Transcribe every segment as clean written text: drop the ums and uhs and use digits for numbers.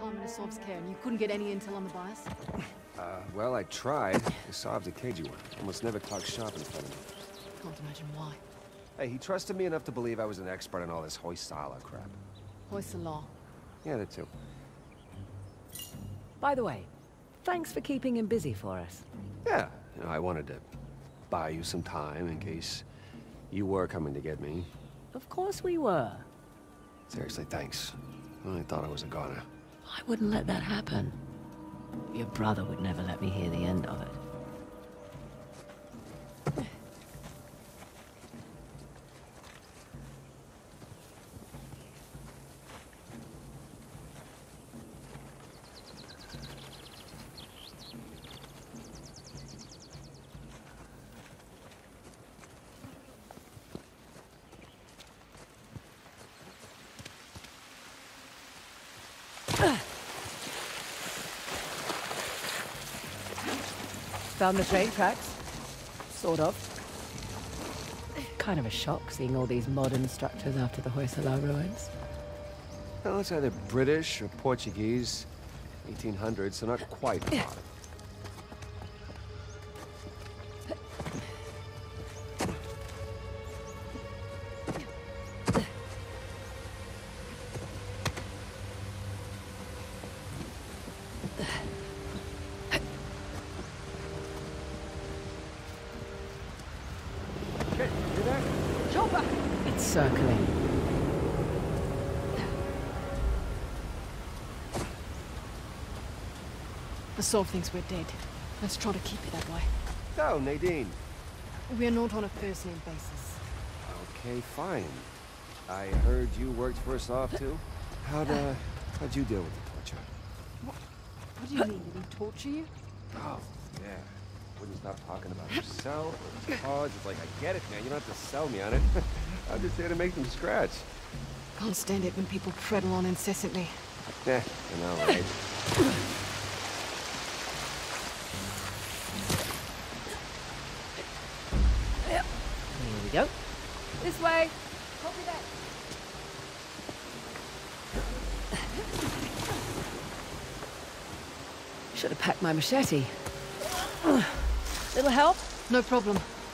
time in Asav's care, and you couldn't get any intel on the bias? Well, I tried. Asav's a cagey one. Almost never talks shop in front of me. Can't imagine why. Hey, he trusted me enough to believe I was an expert on all this Hoysala crap. Hoysala. Yeah, that too. By the way, thanks for keeping him busy for us. Yeah, you know, I wanted to buy you some time in case you were coming to get me. Of course we were. Seriously, thanks. I thought I was a goner. I wouldn't let that happen. Your brother would never let me hear the end of it. Found the train tracks. Sort of. Kind of a shock seeing all these modern structures after the Hoysala ruins. Well, it's either British or Portuguese. 1800s, so not quite modern. It's circling. Asav thinks we're dead. Let's try to keep it that way. So, Nadine. We're not on a first-name basis. Okay, fine. I heard you worked for Asav too. How'd you deal with the torture? What do you mean? Did he torture you? Oh, yeah. Wouldn't stop talking about himself or his cause. It's like, I get it, man. You don't have to sell me on it. I'm just here to make them scratch. Can't stand it when people prattle on incessantly. Yeah, I know, right? Here we go. This way. Copy that. Should have packed my machete. Little help? No problem.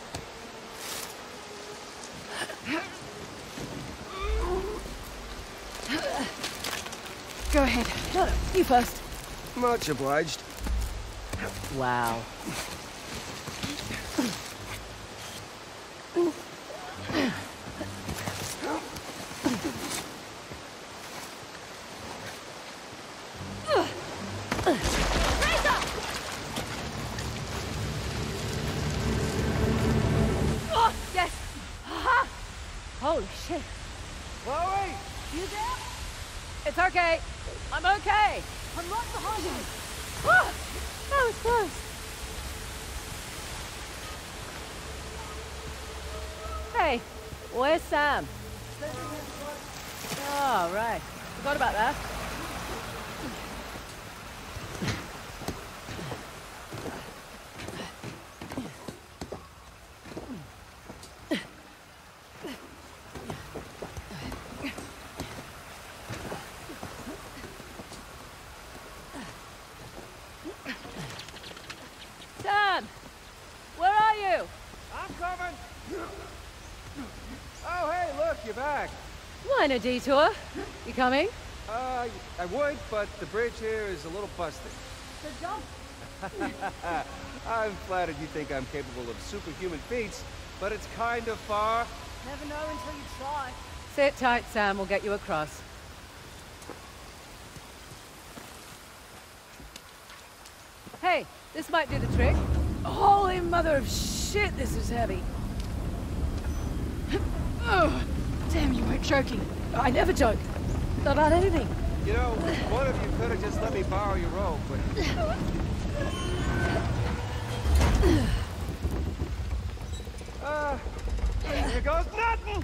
Go ahead. No, you first. Much obliged. Wow. Holy shit. Chloe! You there? It's okay. I'm okay. I'm right behind you. Ah, that was close. Hey, where's Sam? Oh, right. Forgot about that. Sam! Where are you? I'm coming! Oh, hey, look, you're back. Minor detour. You coming? I would, but the bridge here is a little busted. The jump. I'm flattered you think I'm capable of superhuman feats, but it's kind of far. Never know until you try. Sit tight, Sam. We'll get you across. Hey, this might do the trick. Holy mother of shit, this is heavy. Oh, damn, you weren't joking. I never joke. Not about anything. You know, one of you could have just let me borrow your rope, but... here goes nothing!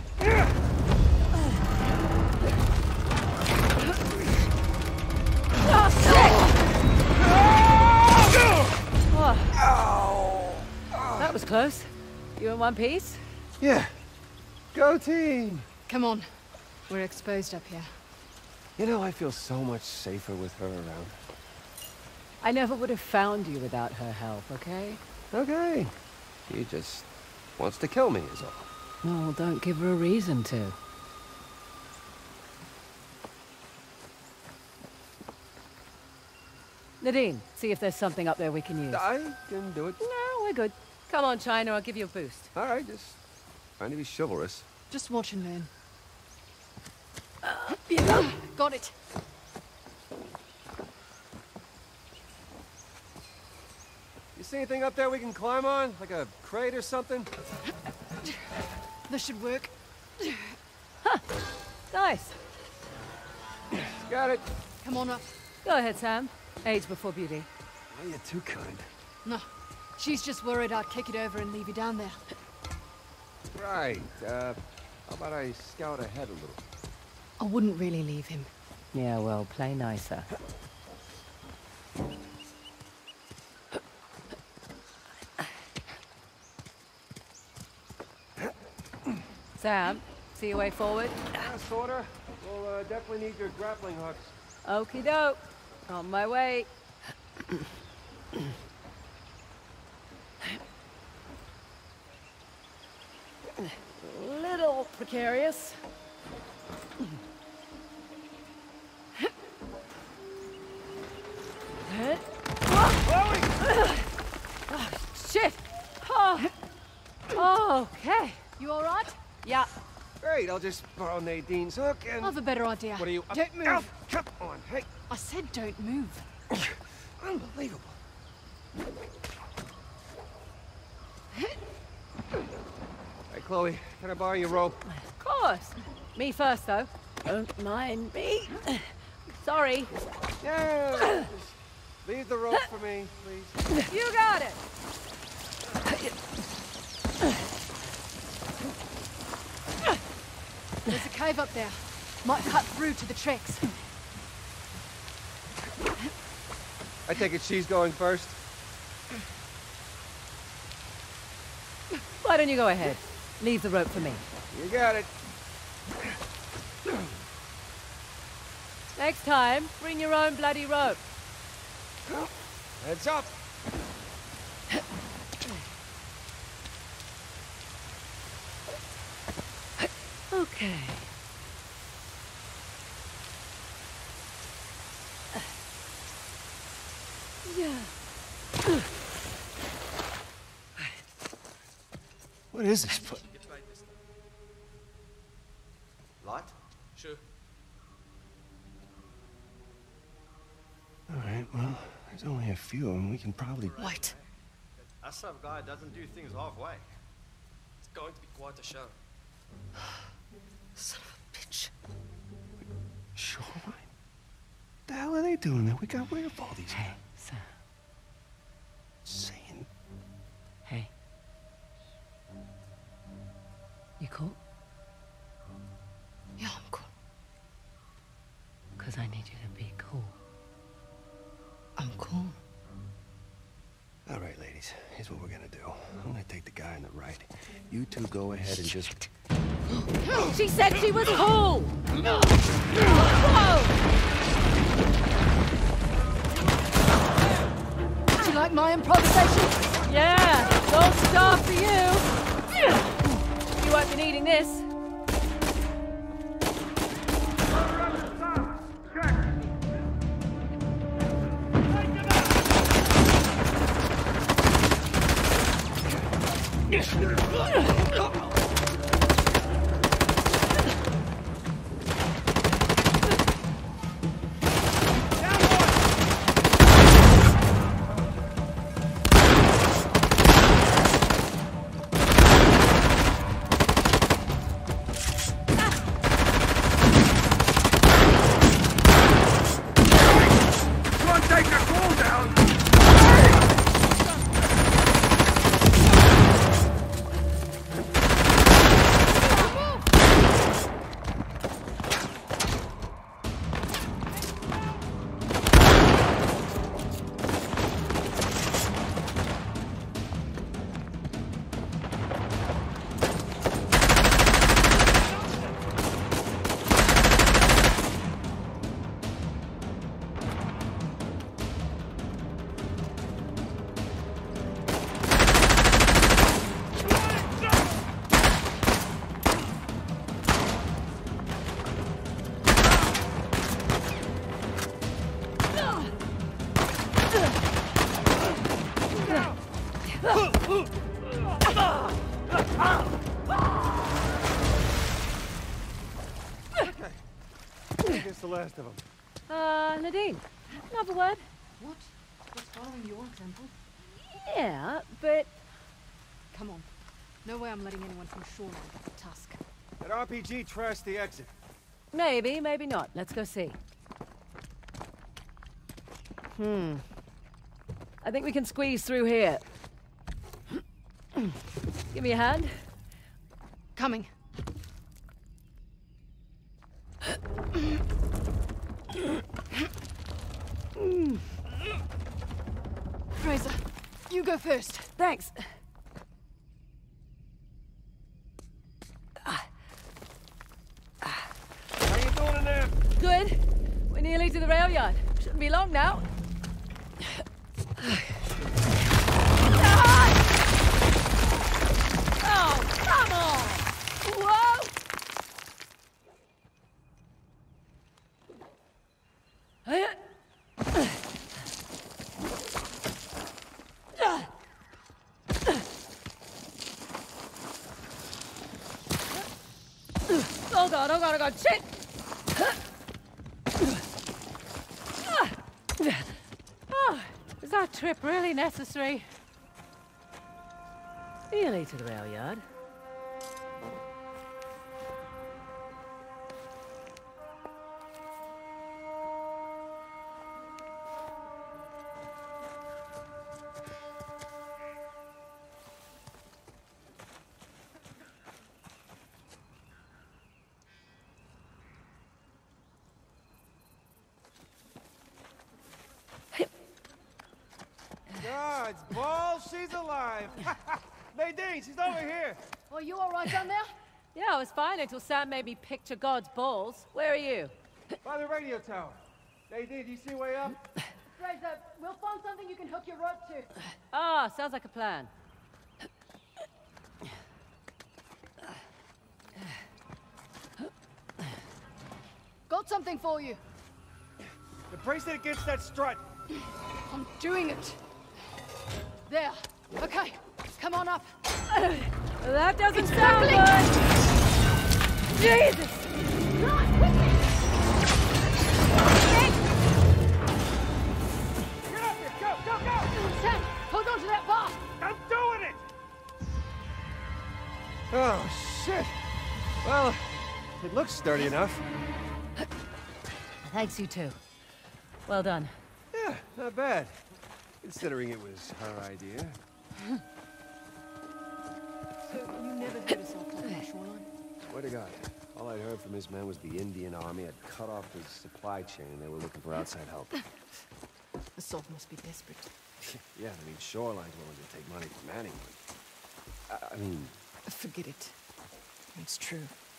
Oh, that was close. You in one piece? Yeah. Go team! Come on. We're exposed up here. You know, I feel so much safer with her around. I never would have found you without her help, okay? Okay. She just wants to kill me, is all. Well, don't give her a reason to. Nadine, see if there's something up there we can use. I can do it. No, we're good. Come on, China, I'll give you a boost. All right, just trying to be chivalrous. Just watch and learn. Yeah. Got it. You see anything up there we can climb on? Like a crate or something? This should work. Nice. Got it. Come on up. Go ahead, Sam. Age before beauty. Oh, you're too kind. No, she's just worried I'd kick it over and leave you down there. Right. How about I scout ahead a little? I wouldn't really leave him. Yeah, well, play nicer. Sam, see your way forward? Yeah, sorta. We'll definitely need your grappling hooks. Okie doke. On my way. Little precarious. Oh, shit! Oh, okay. You all right? Yeah. Great, I'll just borrow Nadine's hook and... I have a better idea. What are you... Don't move. Ow, come on, hey. I said don't move. Unbelievable. Hey, Chloe, can I borrow your rope? Of course. Me first, though. Don't mind me. Sorry. Yeah, just leave the rope for me, please. You got it. There's a cave up there. Might cut through to the tracks. I take it she's going first? Why don't you go ahead? Leave the rope for me. You got it. Next time, bring your own bloody rope. Heads up. Okay. Yeah. What is this place? Light? Sure. All right, well, there's only a few of them. We can probably... Wait. That sub guy doesn't do things halfway. It's going to be quite a show. Son of a bitch. Shoreline? What the hell are they doing there? We got rid of all these Hey, Sam. insane... Hey. You cool? Yeah, I'm cool. Because I need you to be cool. I'm cool. All right, ladies, here's what we're gonna do. I'm gonna take the guy on the right. You two go ahead and just... She said she was cool! Whoa! Do you like my improvisation? Yeah, don't stop for you. You won't be needing this. last of them? Nadine, another word? What? Just following your example? Yeah, but... Come on. No way I'm letting anyone from Shoreline get the tusk. That RPG trashed the exit. Maybe, maybe not. Let's go see. I think we can squeeze through here. Give me a hand. Coming. Fraser, you go first. Thanks. How you doing in there? Good. We're nearly to the rail yard. Shouldn't be long now. Oh, come on! Whoa! Oh god, oh god, oh god, shit! Oh, is that trip really necessary? Nearly to the rail yard. God's balls, she's alive. Nadine, she's over here. Are you all right down there? Yeah, I was fine until Sam made me picture God's balls. Where are you? By the radio tower. Nadine, do you see way up? Fraser, we'll find something you can hook your rope to. Ah, sounds like a plan. Got something for you. The bracelet against that strut. I'm doing it. There. Okay, come on up. That doesn't sound good! Jesus! Get up here, go, go, go! Sam, hold on to that bar. I'm doing it! Oh, shit. Well, it looks sturdy enough. Thanks, you too. Well done. Yeah, not bad. Considering it was her idea. So, you never heard us off on the Shoreline? Swear to God, all I'd heard from his men was the Indian army had cut off his supply chain and they were looking for outside help. Assault must be desperate. Yeah, I mean, Shoreline's willing to take money from anyone. I mean... Forget it. It's true.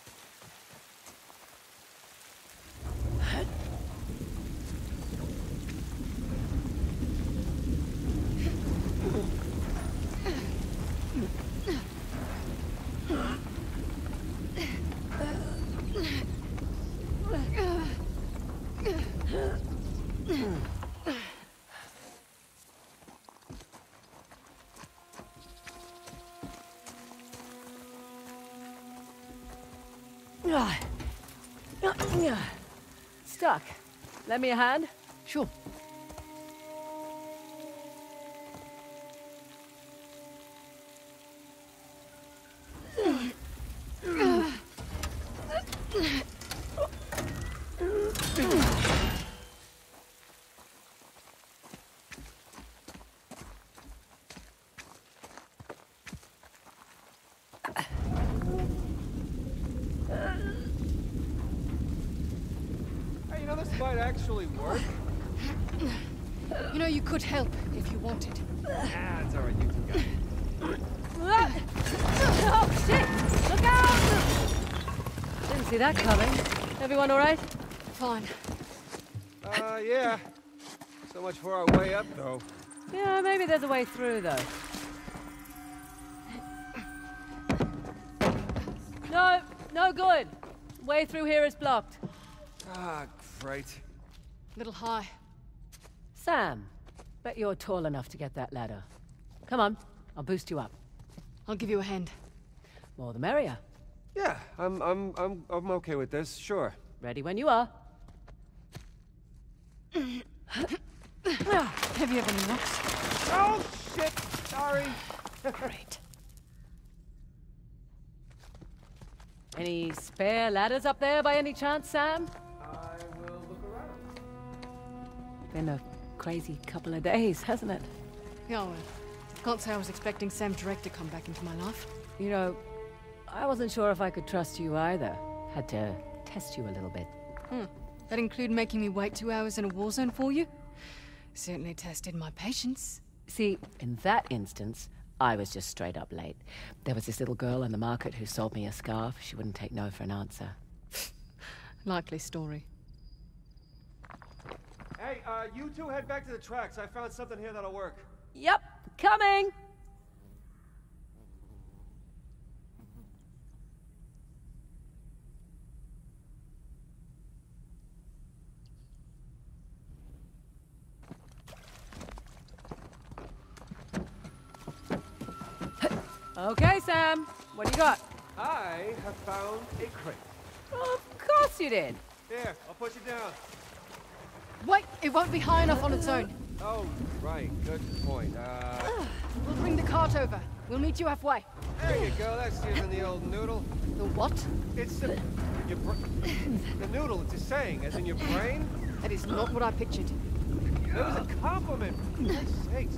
Stuck. Lend me a hand? Sure. Hey, you know, this might actually work. You know, you could help if you wanted. Ah, it's all right, you two got it. Oh, shit! Look out! Didn't see that coming. Everyone all right? Fine. Yeah. So much for our way up, though. Yeah, maybe there's a way through, though. No, no good. Way through here is blocked. Ah, great. Little high. Sam, bet you're tall enough to get that ladder. Come on, I'll boost you up. I'll give you a hand. More the merrier. Yeah, I'm okay with this, sure. Ready when you are. Have you ever any rocks? Oh, shit! Sorry. Great. Any spare ladders up there by any chance, Sam? I will look around. Been a crazy couple of days, hasn't it? Yeah, well, can't say I was expecting Sam Direct to come back into my life. You know, I wasn't sure if I could trust you either. Had to test you a little bit. That include making me wait 2 hours in a war zone for you? Certainly tested my patience. See, in that instance, I was just straight up late. There was this little girl in the market who sold me a scarf. She wouldn't take no for an answer. Likely story. Hey, you two head back to the tracks. I found something here that'll work. Yep, coming! Okay, Sam. What do you got? I have found a crate. Of course you did. Here, I'll push it down. Wait, it won't be high enough on its own. Oh, right. Good point. We'll bring the cart over. We'll meet you halfway. There you go. That's using the old noodle. The what? It's the... the noodle, it's a saying, as in your brain. That is not what I pictured. It was a compliment, for Christ's sakes.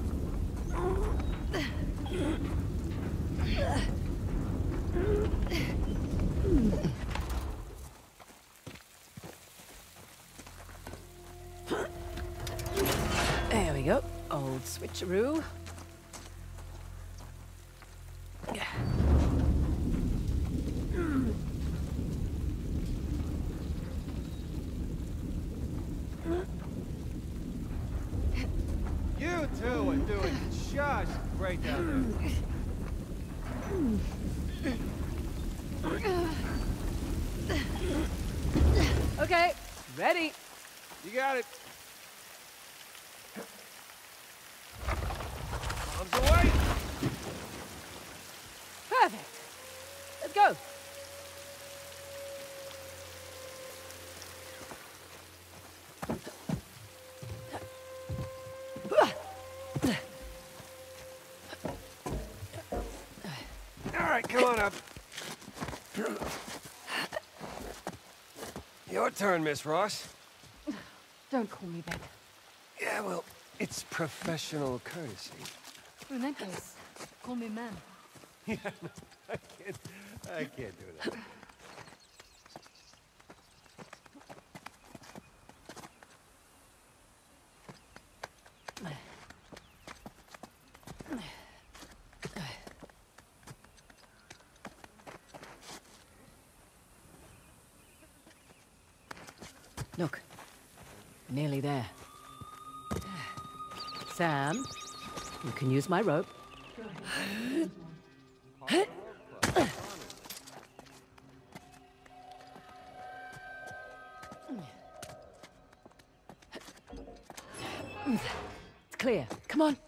There we go. Old switcheroo. Yeah. You two are doing just great down there. Okay, ready. You got it. Arms away. Perfect. Let's go. All right, come on up. Your turn, Miss Ross. Don't call me that. Yeah, well, it's professional courtesy. In that case, call me ma'am. Yeah, I can't do that. Look, nearly there. Sam, you can use my rope. It's clear. Come on.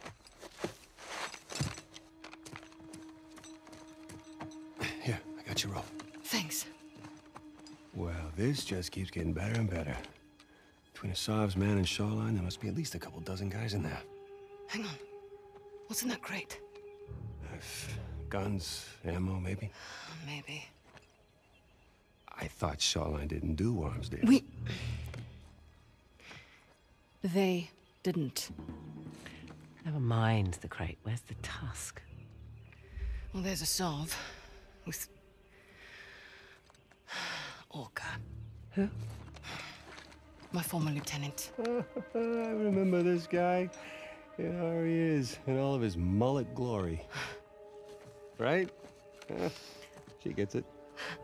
Here, I got your rope. Thanks. Well, this just keeps getting better and better. Between Asav's man and Shoreline, there must be at least a couple dozen guys in there. Hang on. What's in that crate? Guns, ammo, maybe? Maybe. I thought Shoreline didn't do arms deals. They didn't. Never mind the crate. Where's the tusk? Well, there's a Sav with Orca. Who? My former lieutenant. I remember this guy. Yeah, there he is, in all of his mullet glory. Right? She gets it.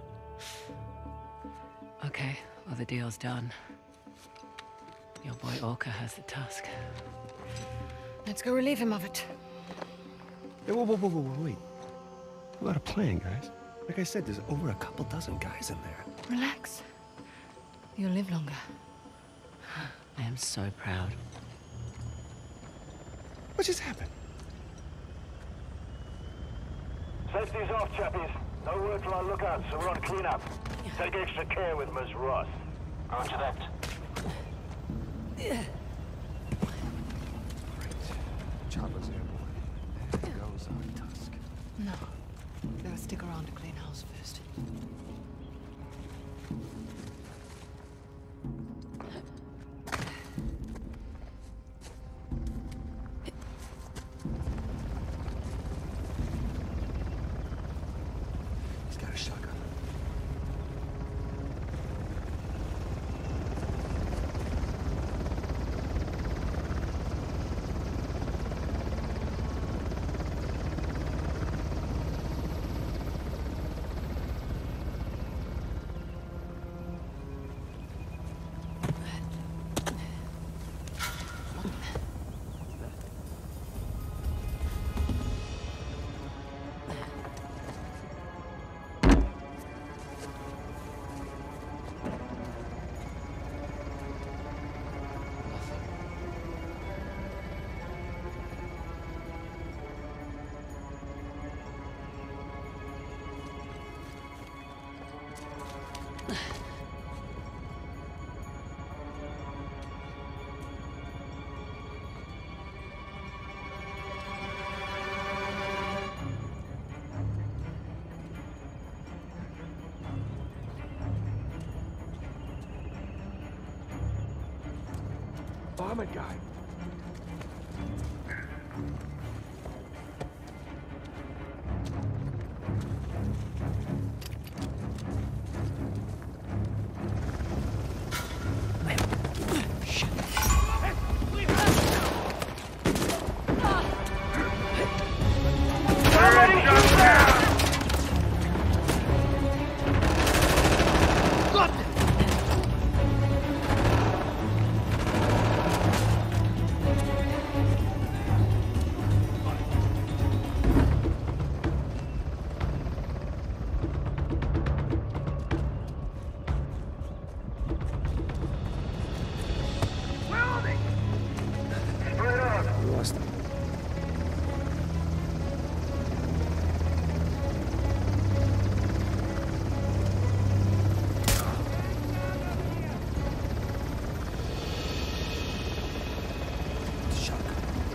Okay, well, the deal's done. Your boy Orca has the tusk. Let's go relieve him of it. Hey, whoa, wait. We got a plan, guys. Like I said, there's over a couple dozen guys in there. Relax. You'll live longer. I am so proud. What just happened? Safety's off, chappies. No word from our lookouts, so we're on cleanup. Take extra care with Ms. Ross. Roger that. Chopper's airborne. There goes our Tusk. No. Gotta stick around to clean house first. He's got a shotgun. Vomit guy. Lost him. Shotgun.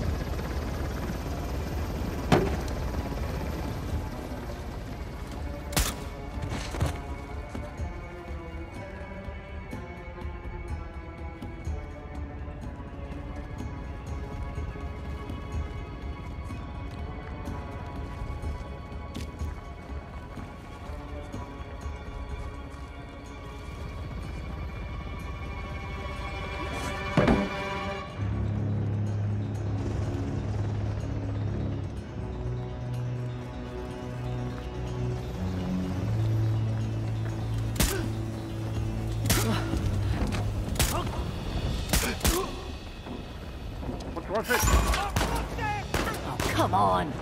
What's it? Oh, come on.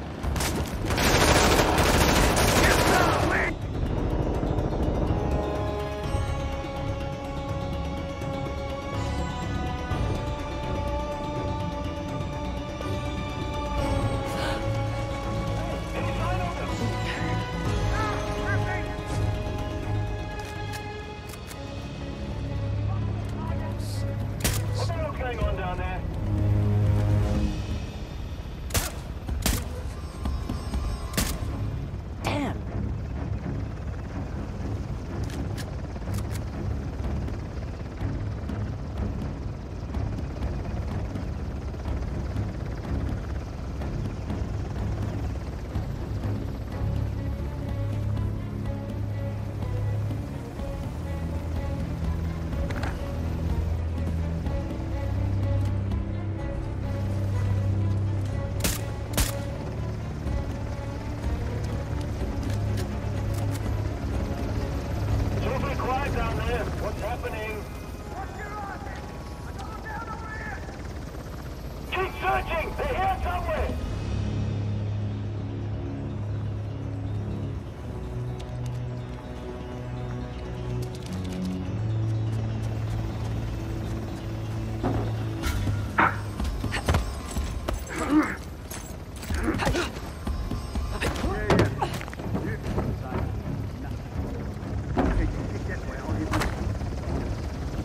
What the hell's going on down there? Damn. It's awfully quiet down there. What's happening? Keep searching! They're here somewhere!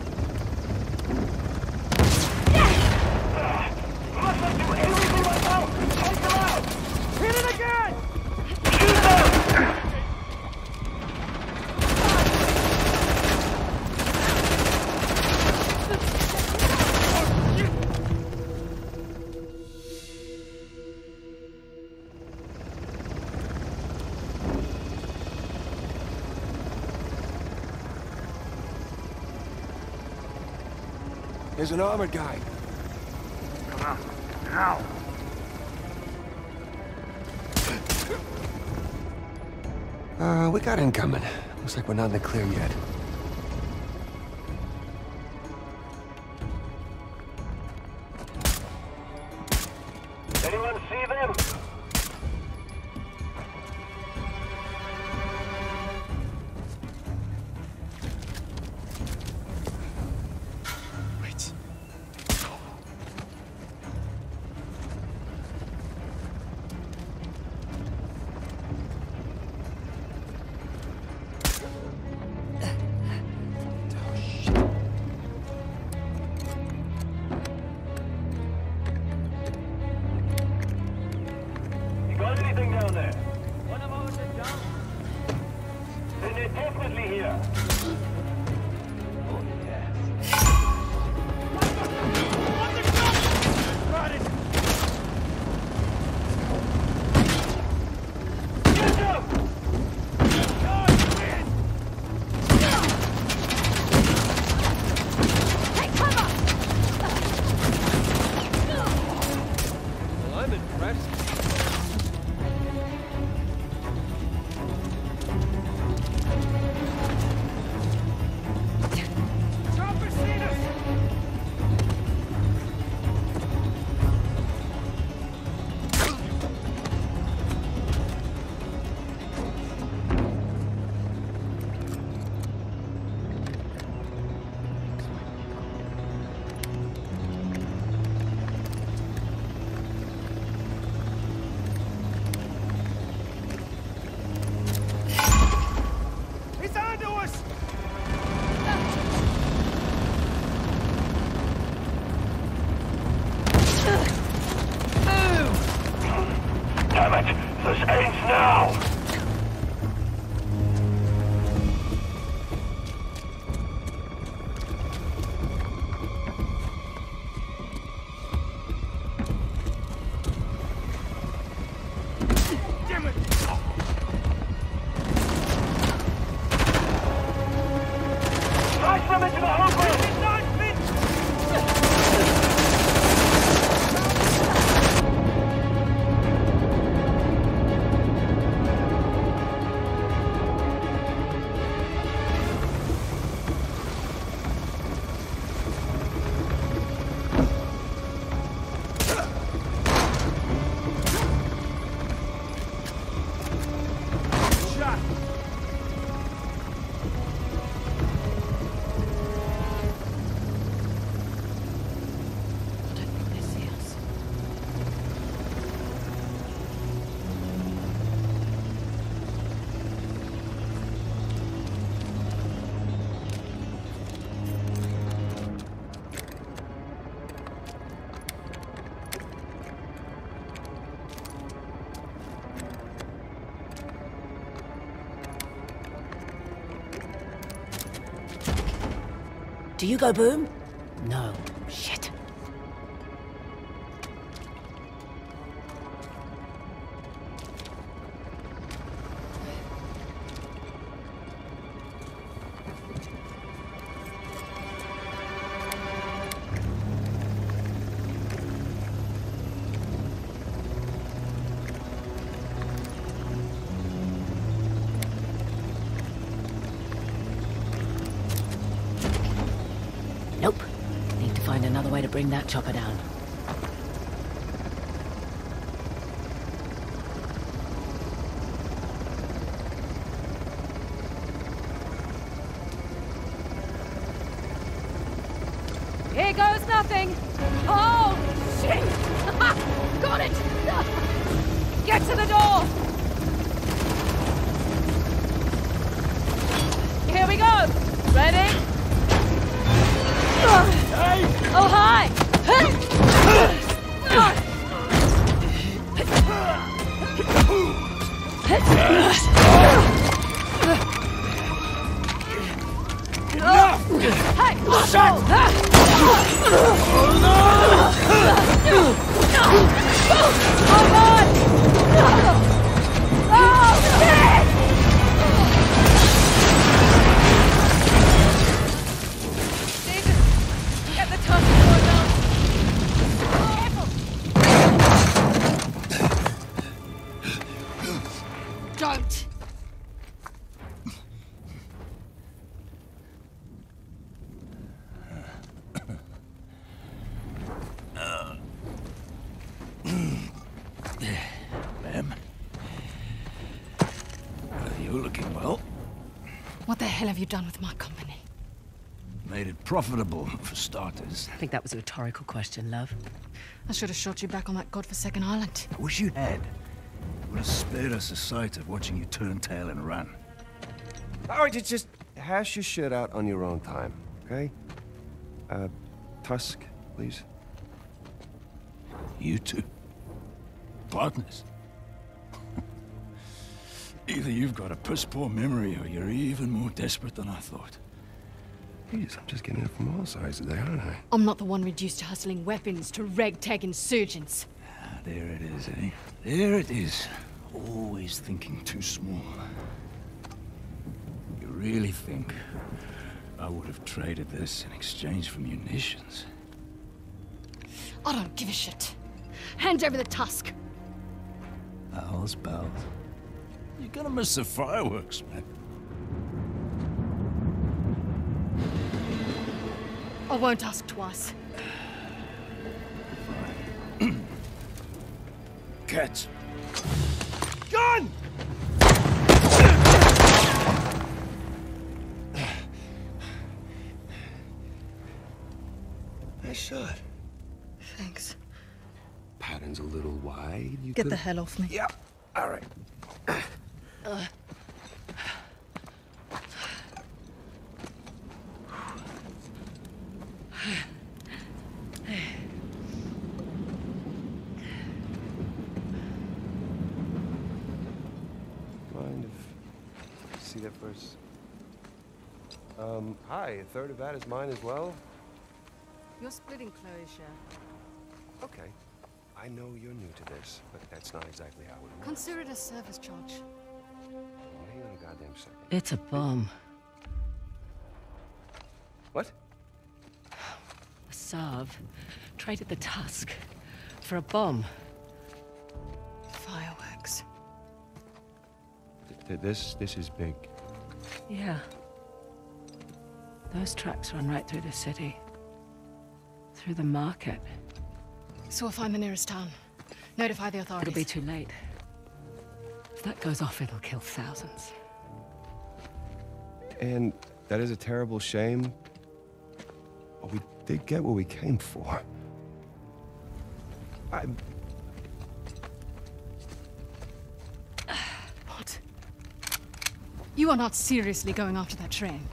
Must I do anything right now? There's an armored guy. Come on, now! We got incoming. Looks like we're not in the clear yet. Anyone see them? Wait. You got anything down there? One of ours is down. Then they're definitely here. Oh, yeah. Get them! Well, I'm impressed. Damn it! This ends now! Damn it! Smash them into the hole! Do you go boom? No. Shit. Nope. Need to find another way to bring that chopper down. Here goes nothing. Oh, shit! Got it! Get to the door! Here we go! Ready? Oh, hi! Hey! Shut! Oh, God! Oh, shit! Jesus! Get the tunnel! working well. What the hell have you done with my company? Made it profitable, for starters. I think that was a rhetorical question, love. I should have shot you back on that godforsaken island. I wish you had. It would have spared us the sight of watching you turn tail and run. All right, just hash your shit out on your own time, okay? Tusk, please. You two. Partners. Either you've got a piss-poor memory or you're even more desperate than I thought. Jeez, I'm just getting it from all sides today, aren't I? I'm not the one reduced to hustling weapons to ragtag insurgents. Ah, there it is, eh? There it is. Always thinking too small. You really think I would have traded this in exchange for munitions? I don't give a shit. Hand over the tusk. Pals, pals. You're gonna miss the fireworks, man. I won't ask twice. Cats. Gun! Nice shot. Thanks. Pattern's a little wide. You Get could... the hell off me. Yeah. All right. Mind if see that first? Hi. A third of that is mine as well. You're splitting closure. Okay. I know you're new to this, but that's not exactly how it works. Consider it a service charge. Hang on a goddamn second. It's a bomb. What? A Sav traded the tusk for a bomb. Fireworks. This is big. Yeah. Those tracks run right through the city. Through the market. So we'll find the nearest town. Notify the authorities. It'll be too late. If that goes off, it'll kill thousands. And that is a terrible shame. But we did get what we came for. What? You are not seriously going after that train.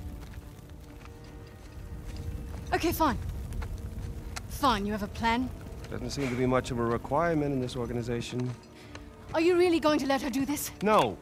Okay, fine. Fine, you have a plan? Doesn't seem to be much of a requirement in this organization. Are you really going to let her do this? No,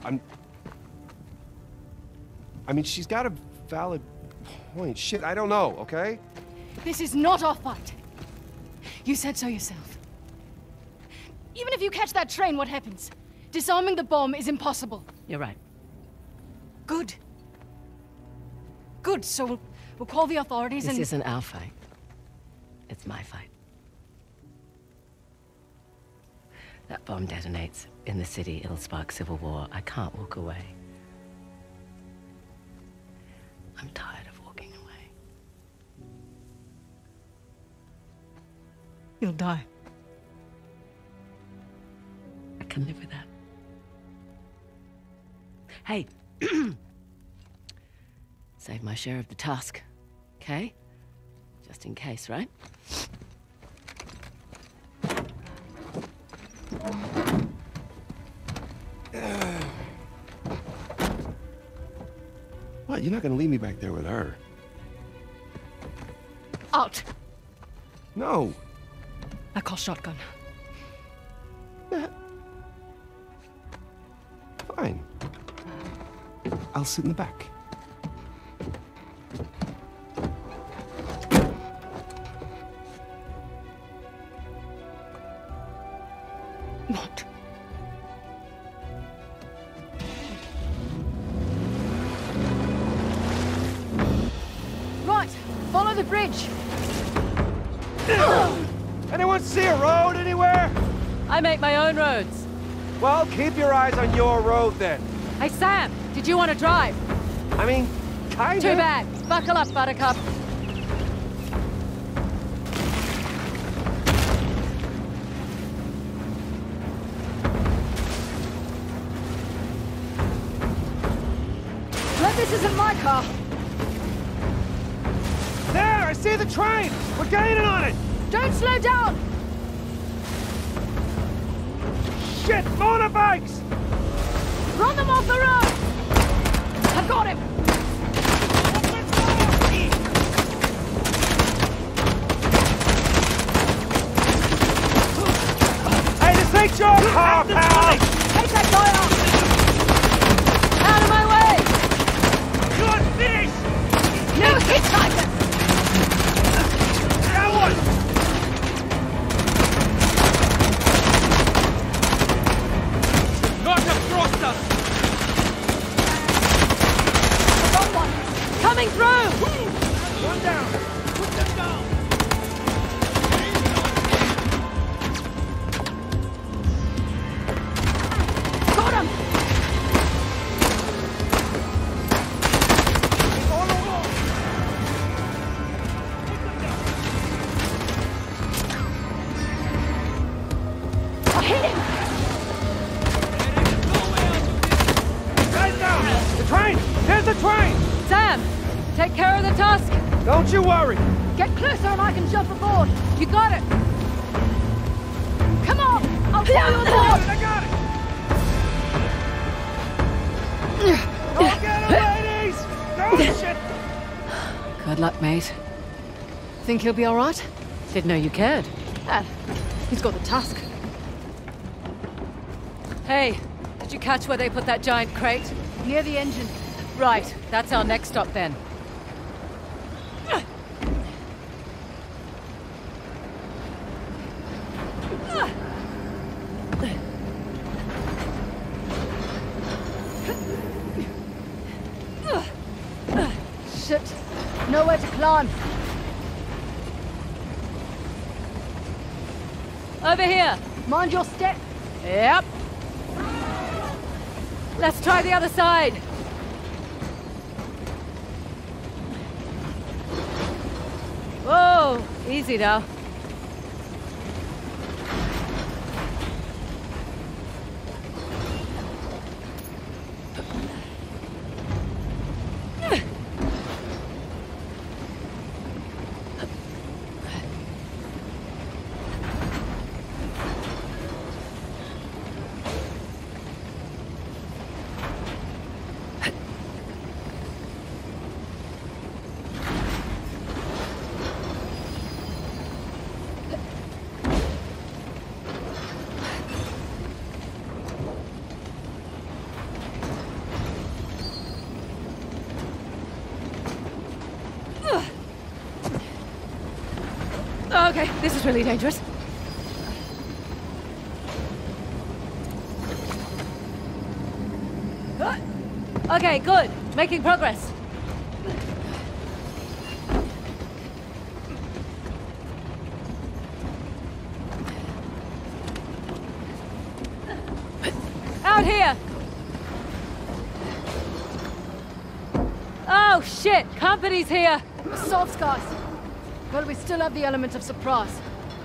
I mean, she's got a valid point. Shit, I don't know, okay? This is not our fight. You said so yourself. Even if you catch that train, what happens? Disarming the bomb is impossible. You're right. Good. Good, so we'll call the authorities This and... isn't our fight. It's my fight. That bomb detonates in the city. It'll spark civil war. I can't walk away. I'm tired of walking away. You'll die. I can live with that. Hey. Save my share of the tusk. Okay? Just in case, right? What? You're not gonna leave me back there with her? Out. No. I call shotgun. Fine. I'll sit in the back. Not. Right, follow the bridge. Anyone see a road anywhere? I make my own roads. Well, keep your eyes on your road then. Hey, Sam, did you want to drive? I mean, kinda. Too bad. Buckle up, Buttercup. This isn't my car. There! I see the train! We're gaining on it! Don't slow down! Shit! Motorbikes! Run them off the road! I've got him! Hey, this ain't your car, pal! Take that guy off! Out of my way! You're finished! No hitchhiker! That one! Not across us! I got one! Coming through! One down! Put them down! Got him! I hit him! Guys down! The train! There's the train! Sam, take care of the tusk. Don't you worry! Get closer and I can jump aboard! You got it! Come on! I'll pull you aboard! I got it! Go get him, ladies! Go, shit! Good luck, mate. Think he'll be alright? Didn't know you cared. Ah, he's got the tusk. Hey, did you catch where they put that giant crate? Near the engine. Right, that's our next stop then. Shit. Nowhere to climb. Over here. Mind your step. Yep. Let's try the other side. Whoa, easy now. Okay, this is really dangerous. Okay, good. Making progress. Out here! Oh, shit! Company's here! Soft skies. But we still have the element of surprise.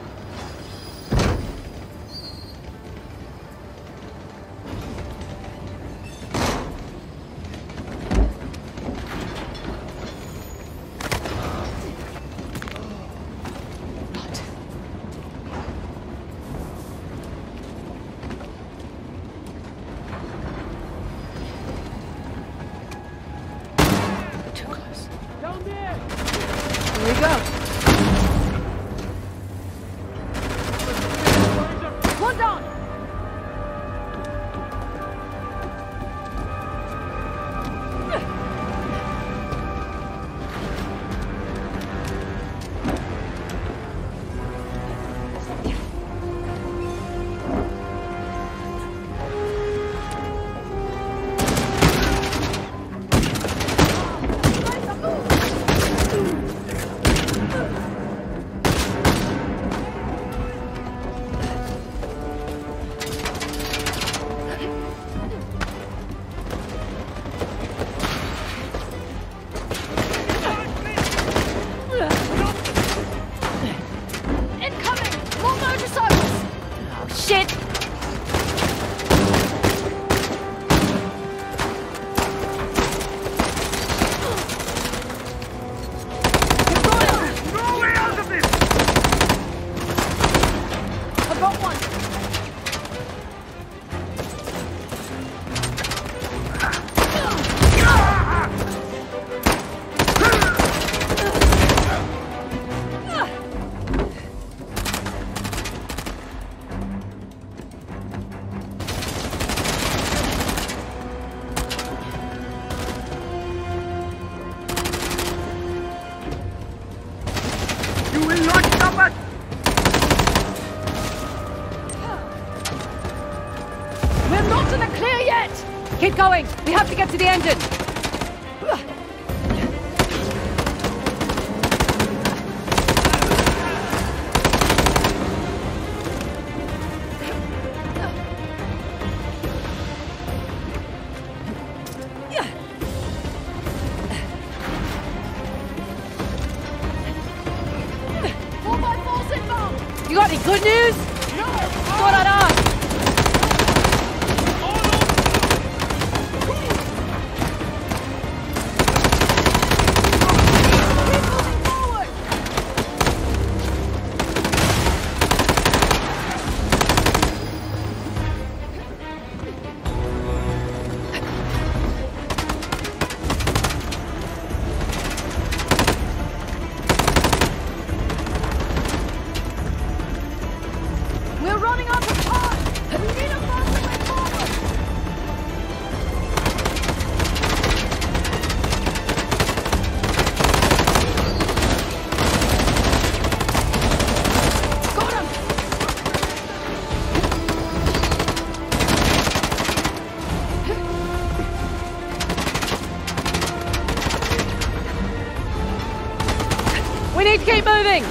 Too close. Down there! Here we go. One down! Incoming! More motorcycles! Oh, shit! Got one! Keep going! We have to get to the engine! You got any good news? No! Thought I'd ask! We need to keep moving!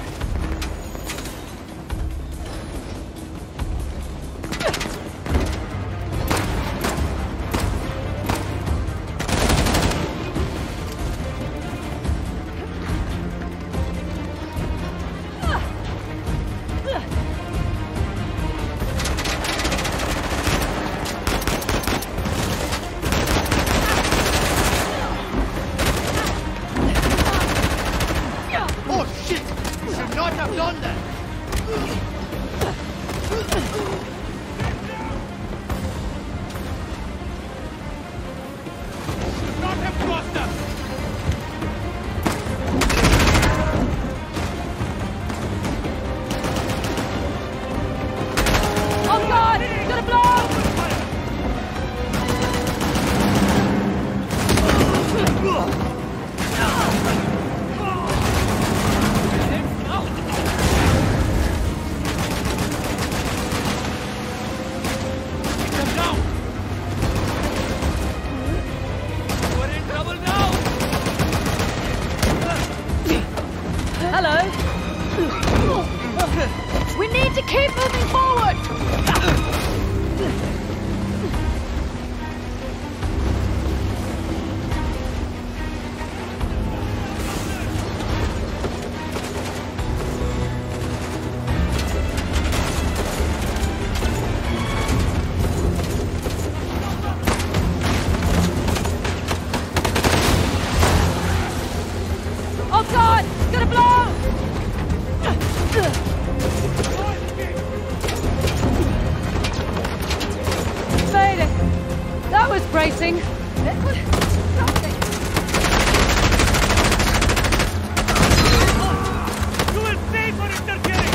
We need to keep moving forward! Oh God! It's gonna blow! Made it! That was bracing! Something! You will pay for interfering!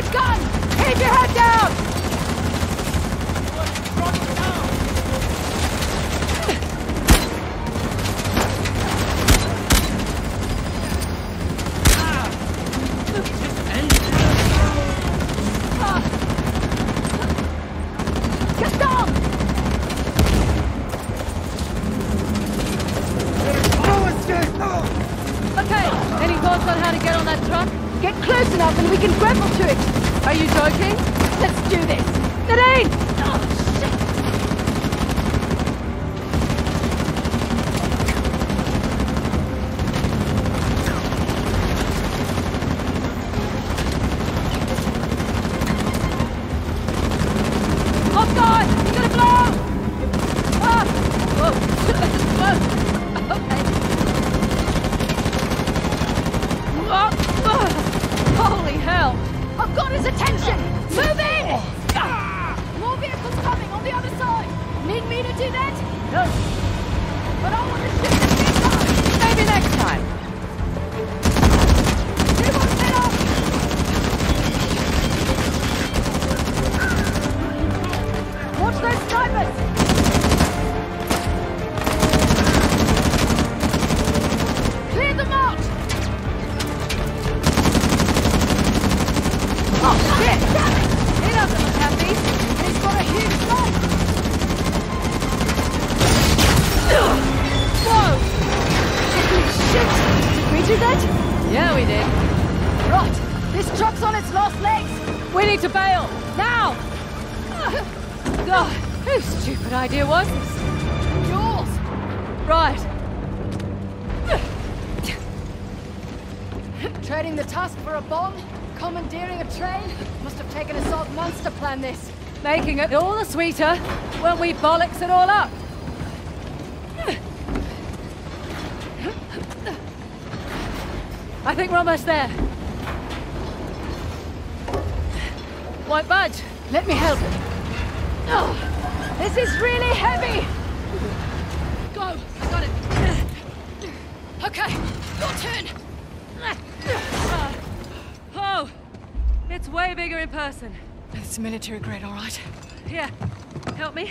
gun! Keep your head down! Get close enough and we can grapple to it. Are you joking? Let's do this. Nadine! Oh, shit. Oh God! It's gonna blow! Ah! Whoa! Whoa! Okay. Oh! Holy hell! I've got his attention! Move in! More vehicles coming on the other side! Need me to do that? No! But I want to shoot the big guy! Maybe next time! He won't let off! Watch those snipers! Clear them out! Oh shit! He doesn't look happy! He's got a huge gun! Whoa! Shit! Did we do that? Yeah, we did. Right! This truck's on its last legs! We need to bail! Now! God, whose stupid idea was this? Yours! Right. Trading the tusk for a bomb? Commandeering a train? Must have taken a salt month to plan this. Making it all the sweeter when we bollocks it all up. I think we're almost there. Won't budge. Let me help. Oh, this is really heavy! Go! I got it. Okay, your turn! Oh! It's way bigger in person. It's military grade, all right. Here, help me.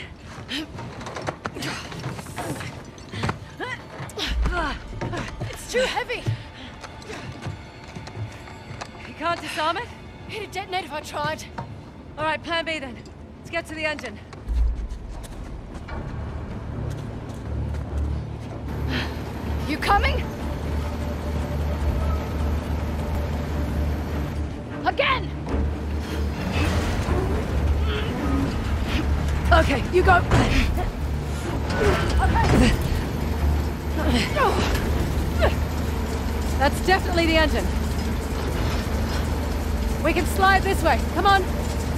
It's too heavy! You can't disarm it? It'd detonate if I tried. All right, plan B then. Let's get to the engine. You coming? Again! Okay, you go. Okay. That's definitely the engine. We can slide this way. Come on.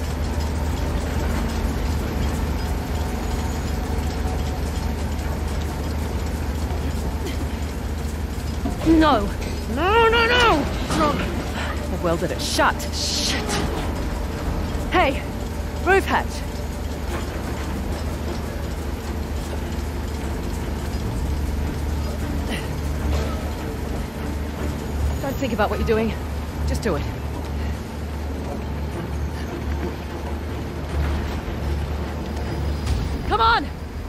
No. No, no, no! Wrong. They've welded it shut. Shit. Hey, roof hatch. Don't think about what you're doing. Just do it. Come on!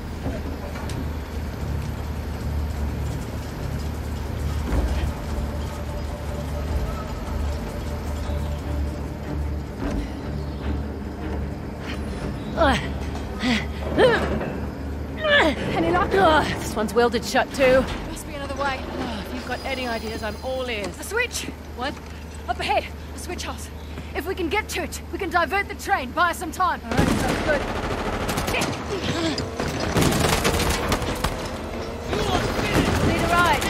Any luck? This one's welded shut too. Must be another way. If you've got any ideas, I'm all ears. A switch! What? Up ahead, a switch house. If we can get to it, we can divert the train, buy us some time. All right, sounds good. Need a ride.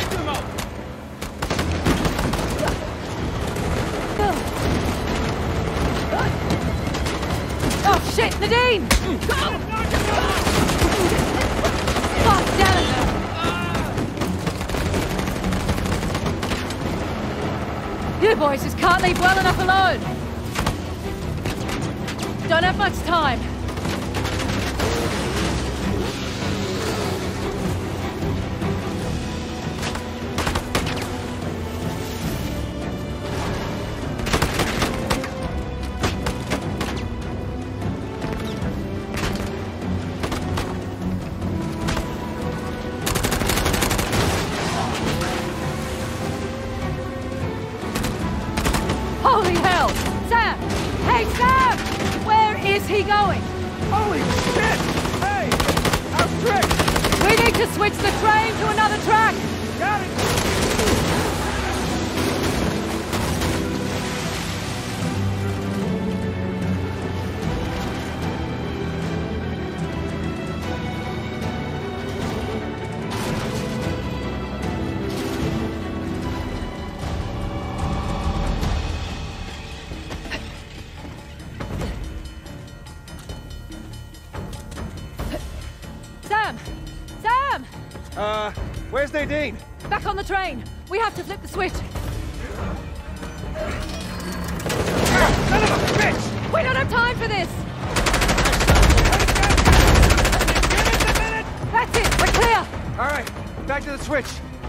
Oh shit, Nadine! God damn it! You boys just can't leave well enough alone. Don't have much time. is he going? Holy shit! Hey! How's Trick? We need to switch the train to another track! Got it! Sam! Sam! Where's Nadine? Back on the train! We have to flip the switch! Son of a bitch! We don't have time for this! That's it! We're clear! Alright, back to the switch.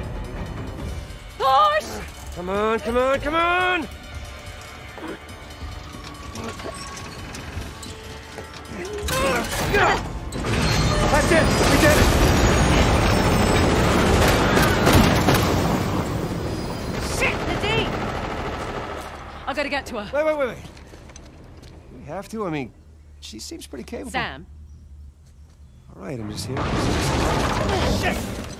Push! Come on, come on, come on! That's it! We did it! Shit! Nadine! I've got to get to her. Wait. We have to? I mean, she seems pretty capable. Sam? All right, I'm just here. Shit!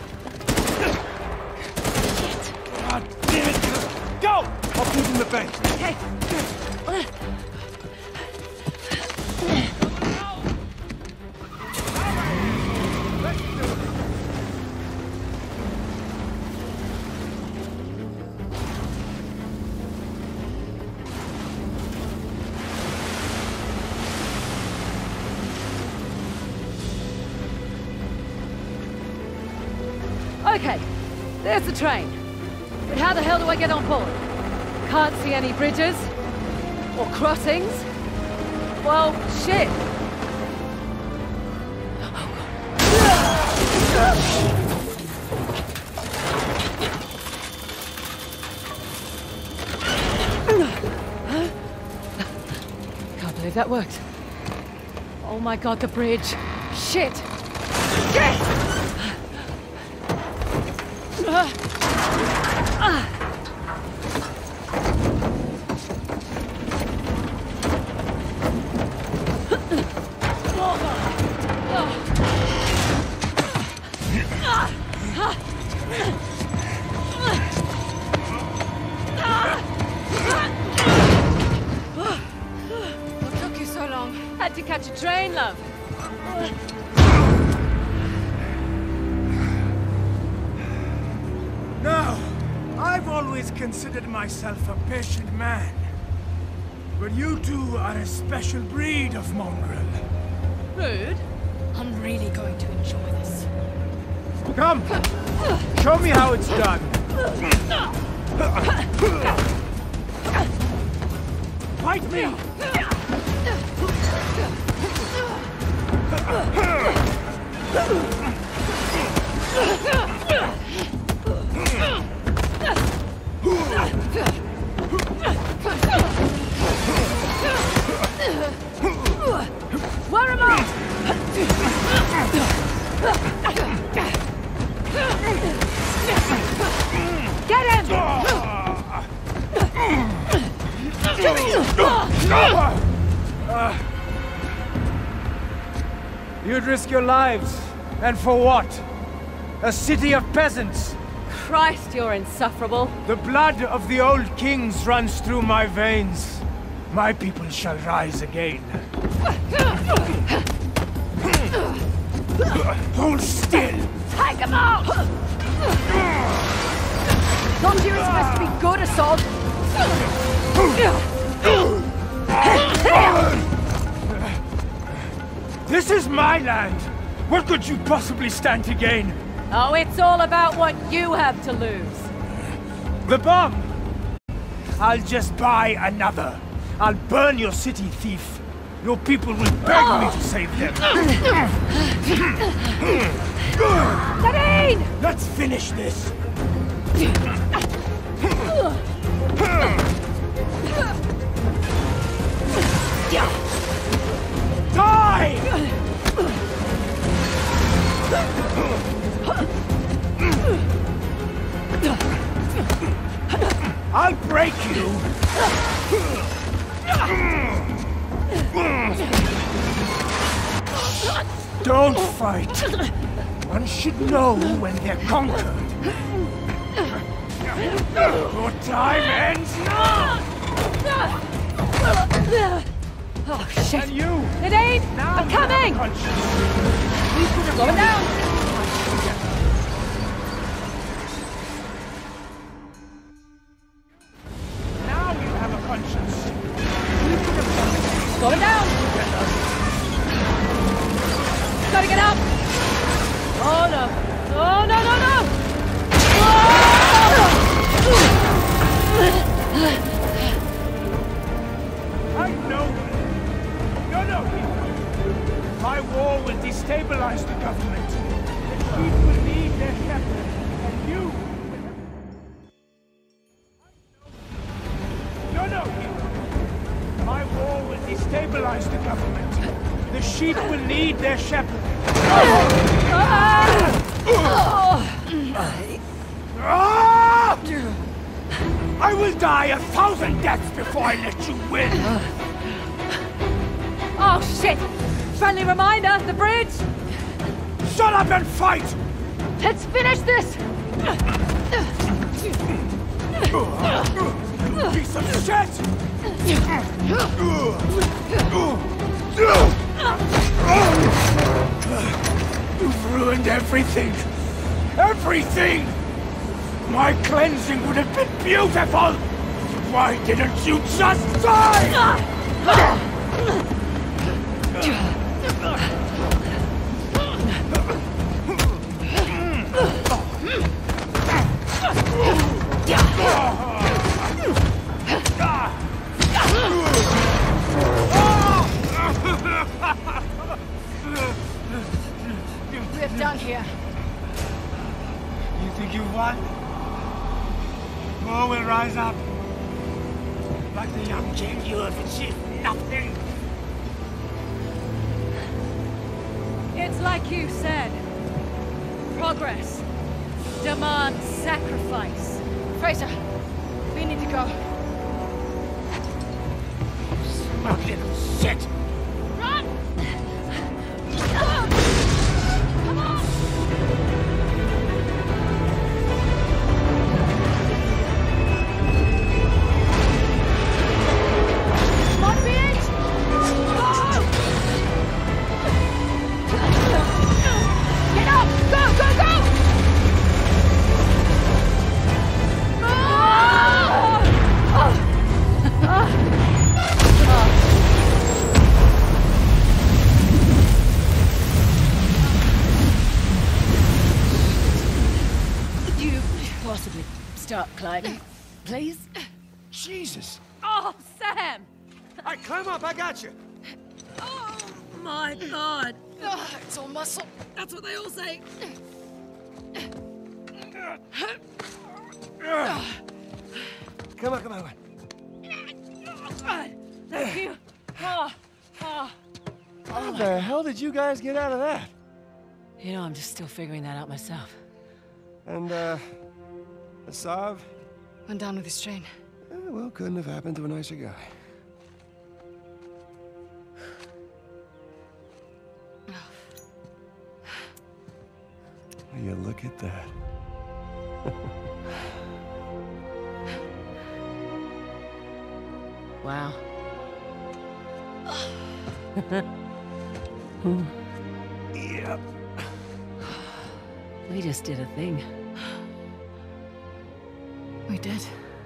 God damn it! Go! I'll keep in the bank. Okay. Okay, there's the train. But how the hell do I get on board? Can't see any bridges. Or crossings. Well, shit. Can't believe that worked. Oh my god, the bridge. Shit. Shit! What took you so long? Had to catch a train, love. No, I've always considered myself a patient man. But you two are a special breed of mongrel. Rude. I'm really going to enjoy this. Come! Show me how it's done. Fight me! Where am I? Get him! You'd risk your lives. And for what? A city of peasants. Christ, you're insufferable. The blood of the old kings runs through my veins. My people shall rise again. Hold still! Take him out! Thought you were supposed to be good, Assault. This is my land! What could you possibly stand to gain? Oh, it's all about what you have to lose. The bomb! I'll just buy another. I'll burn your city, thief. Your people will beg me to save them. Nadine! Let's finish this. Die! I'll break you! Don't fight. One should know when they're conquered. Your time ends now! Oh, shit! And you! Nadine! Now I'm you have coming! a conscience. Going down! Now you have a conscience. Going down! Gotta get up! Oh no! Oh no no no! I know you. You're no hero. My war will destabilize the government. The sheep will need their shepherd, and you will... You're no hero. My war will destabilize the government. The sheep will need their shepherd. I will die 1,000 deaths before I let you win! Oh shit! Friendly reminder, the bridge! Shut up and fight! Let's finish this! Piece of shit! You've ruined everything! Everything! My cleansing would have been beautiful! Why didn't you just die? We're done here. You think you've won? War will rise up. Like the young king, you have achieved nothing. It's like you said. Progress demands sacrifice. Fraser, we need to go. Smug little shit! Run! Come on! Come on, bitch! Get up! Go, go, go! You possibly start climbing, please? Jesus! Oh, Sam! All right, climb up. I got you. Oh my God! It's all muscle. That's what they all say. Come on, come on. Thank you. Oh. How the hell did you guys get out of that? You know, I'm just still figuring that out myself. And, Asav? Went down with his train. Well, couldn't have happened to a nicer guy. Will you look at that? Wow. Yep. We just did a thing. We did.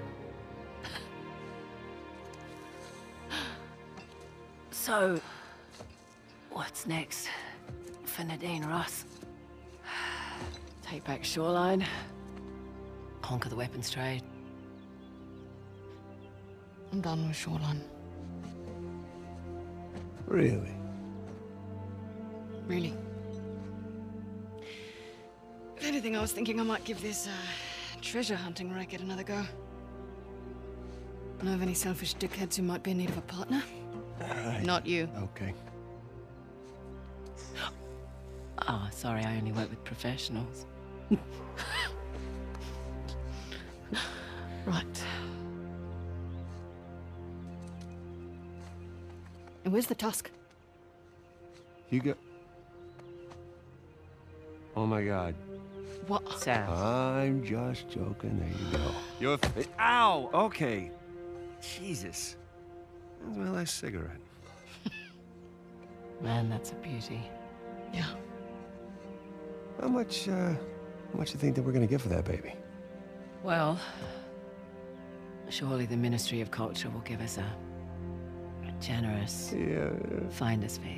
So, what's next for Nadine Ross? Take back Shoreline, conquer the weapons trade. I'm done with Shoreline. Really? Really. If anything, I was thinking I might give this, treasure hunting racket another go. Know of any selfish dickheads who might be in need of a partner? Not you. Okay. Oh, sorry, I only work with professionals. Right. It where's the tusk? You go... Oh my God. What? Sam. I'm just joking. There you go. You're... Ow! Okay. Jesus. That's my last cigarette. Man, that's a beauty. Yeah. How much you think that we're gonna get for that baby? Well, surely the Ministry of Culture will give us a generous finder's fee.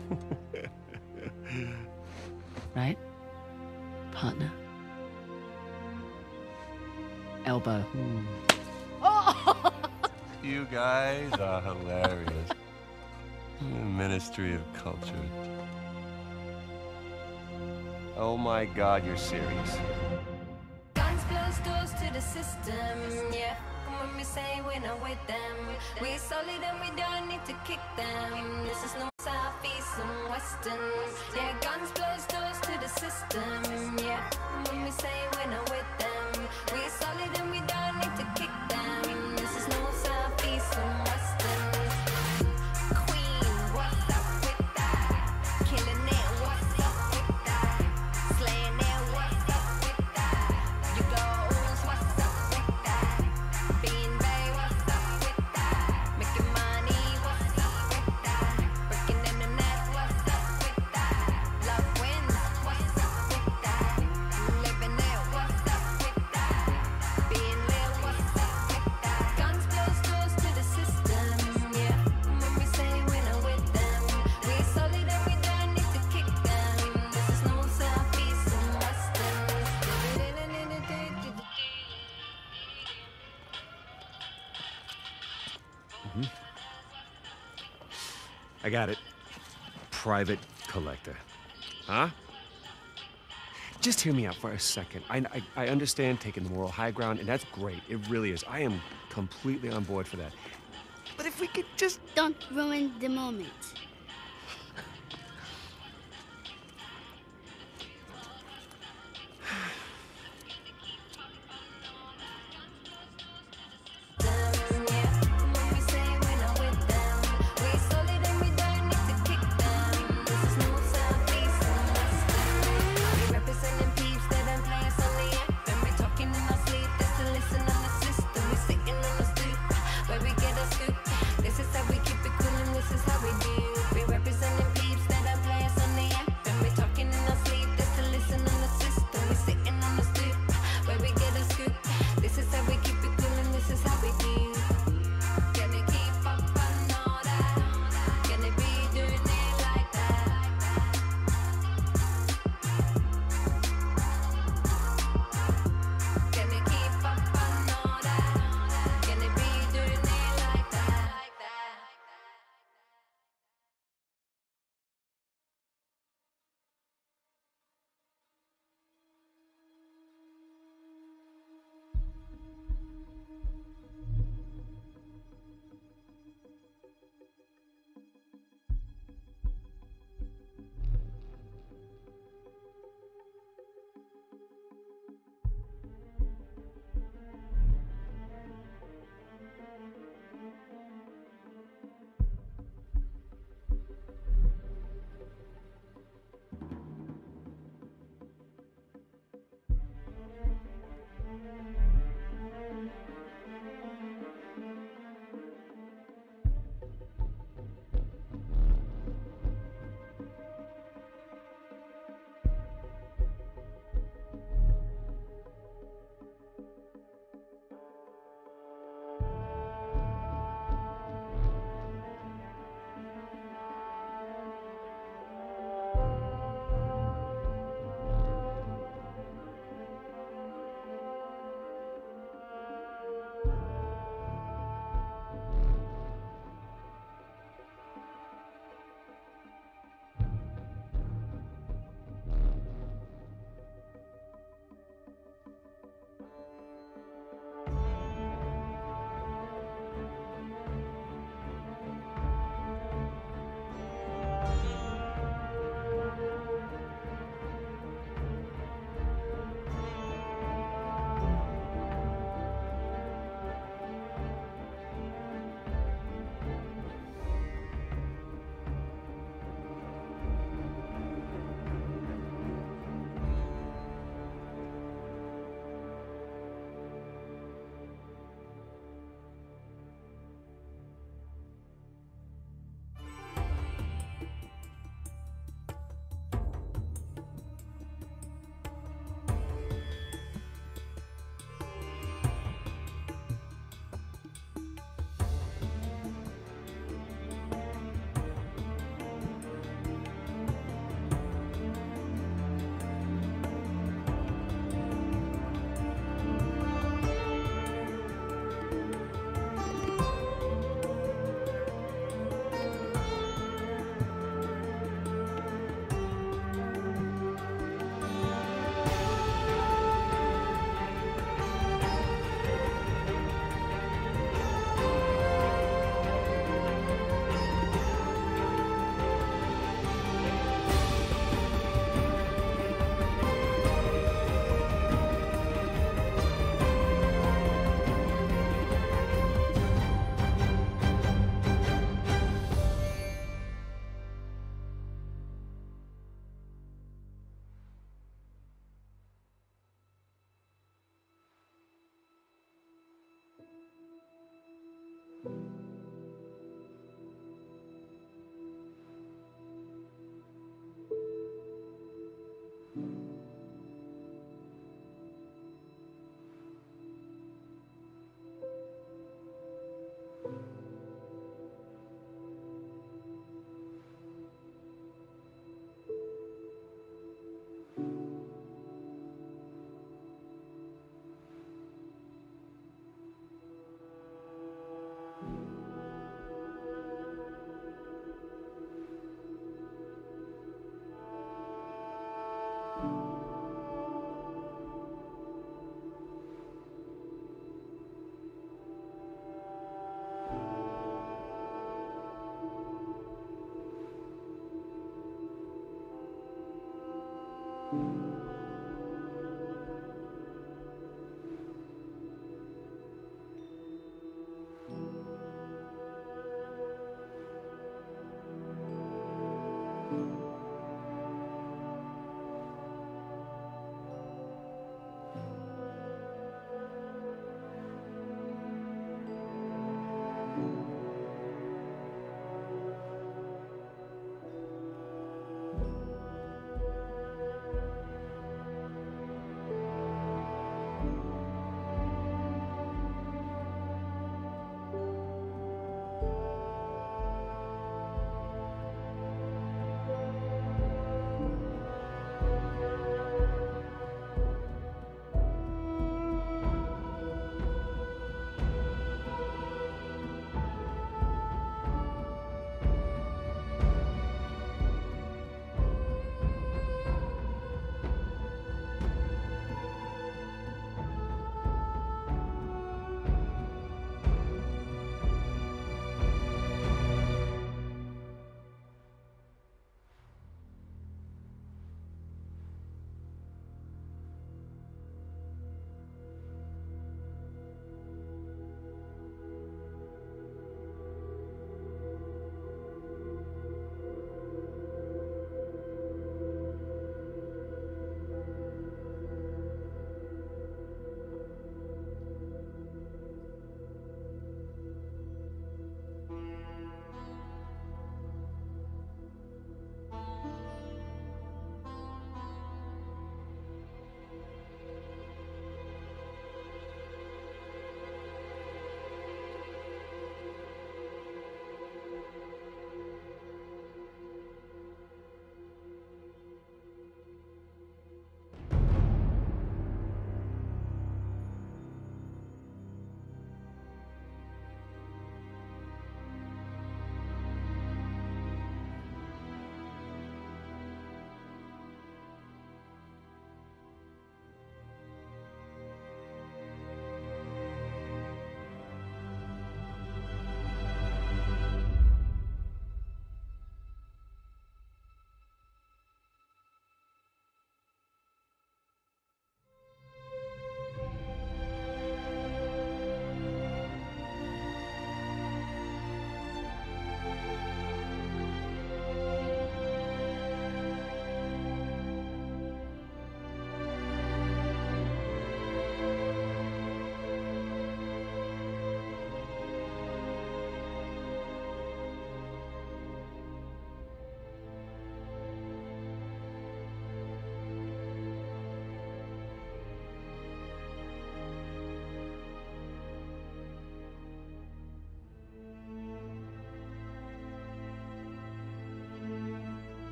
Right? Partner? Elbow. You guys are hilarious. The Ministry of Culture. Oh my God, you're serious. Guns close doors to the system, yeah. Come when we say we're not with them. We're solid and we don't need to kick them. This is no south, east, and western. Yeah, guns close doors to the system, yeah. When we say we're not with them. We're solid and we don't need to kick them. This is no south, east, and western. Queen, what's up with that? Killing it, what's up with that? Slaying it, what's up with that? You goals, what's up with that? Being Bay, what's up with that? Making money, what's up with that? Breaking in the net, what's up with that? Love wins, what's up with that? Living it, what's up with that? Being lit, what's up with that? Guns close doors to the system, yeah. When we say we're not with them, we're solid and we don't need to kick them. This is no south, east, and western. I got it. Private collector. Huh? Just hear me out for a second. I understand taking the moral high ground, and that's great. It really is. I am completely on board for that. But if we could just... Don't ruin the moment.